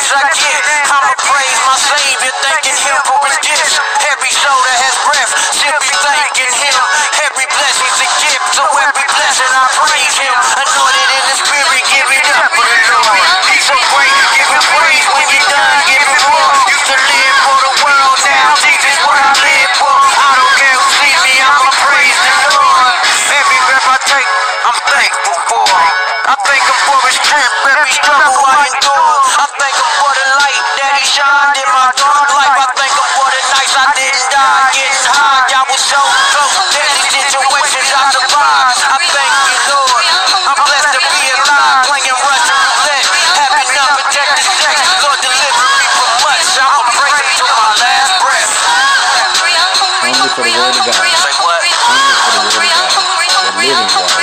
thanks I get. I'ma praise my Savior, thanking Him for His gifts. Every soul that has breath, simply thanking Him. Every blessing's a gift, so every blessing I praise Him. Anointed in the Spirit, give it up for the Lord. He's so great, give Him praise when you're done, give Him more. Used to live for the world, now Jesus what I live for. I don't care who sees me, I'ma praise the Lord. Every breath I take, I'm thankful for. I thank Him for His strength, every struggle I endure. I thank Him for the light that He shined in my dark life. I thank Him for the nights I didn't die, getting high. I was so close, deadly situations I survived. I thank you, Lord. I'm blessed to be alive, playing Russian roulette, having unprotected sex. Lord, deliver me from much. I'ma praise Him till my last breath. Hungry for the word of God. Say what? Hungry for the word of God. The living God.